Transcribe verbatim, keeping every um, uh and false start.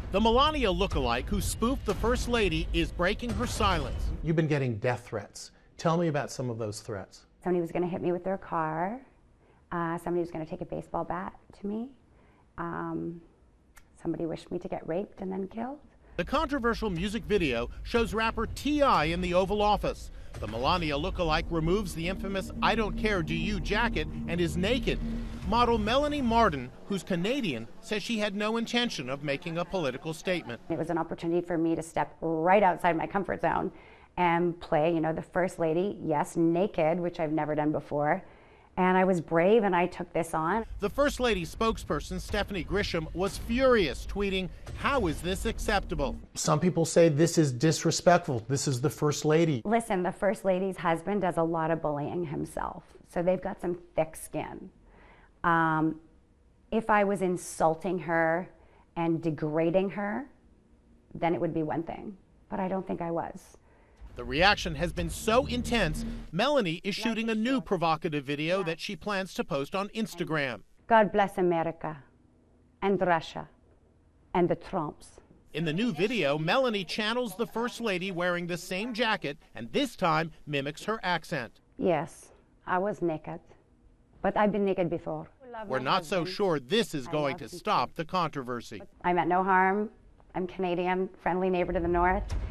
The Melania lookalike who spoofed the First Lady is breaking her silence. You've been getting death threats. Tell me about some of those threats. Somebody was going to hit me with their car. Uh, somebody was going to take a baseball bat to me. Um, somebody wished me to get raped and then killed. The controversial music video shows rapper T I in the Oval Office. The Melania lookalike removes the infamous "I don't care, do you" jacket and is naked. Model Melanie Marden, who's Canadian, says she had no intention of making a political statement. It was an opportunity for me to step right outside my comfort zone and play, you know, the First Lady, yes, naked, which I've never done before. And I was brave and I took this on. The First Lady spokesperson, Stephanie Grisham, was furious, tweeting, "How is this acceptable?" Some people say this is disrespectful. This is the First Lady. Listen, the First Lady's husband does a lot of bullying himself, so they've got some thick skin. Um, if I was insulting her and degrading her, then it would be one thing, but I don't think I was. The reaction has been so intense, Melanie is shooting a new provocative video that she plans to post on Instagram. God bless America and Russia and the Trumps. In the new video, Melanie channels the First Lady wearing the same jacket and this time mimics her accent. Yes, I was naked, but I've been naked before. We're not so sure this is going to stop the controversy. I meant no harm. I'm Canadian, friendly neighbor to the north.